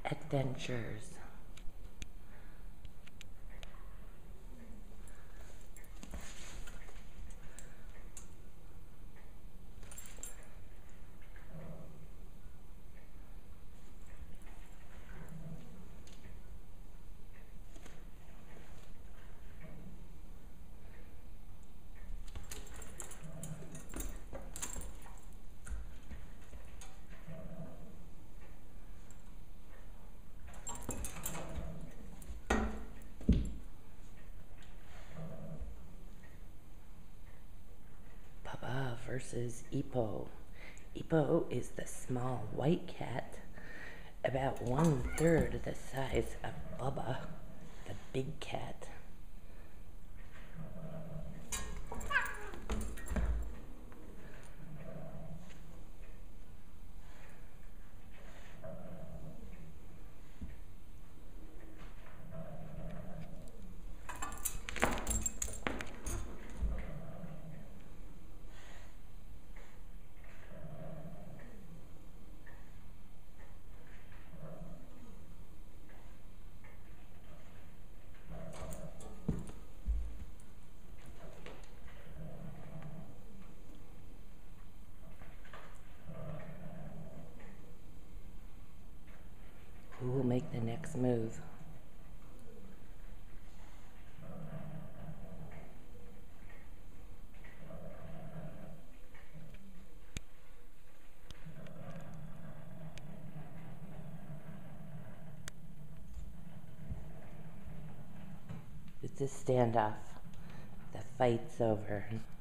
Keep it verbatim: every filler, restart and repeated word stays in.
adventures. Bubba versus Ippo. Ippo is the small white cat, about one third the size of Bubba, the big cat. Who will make the next move? It's a standoff. The fight's over.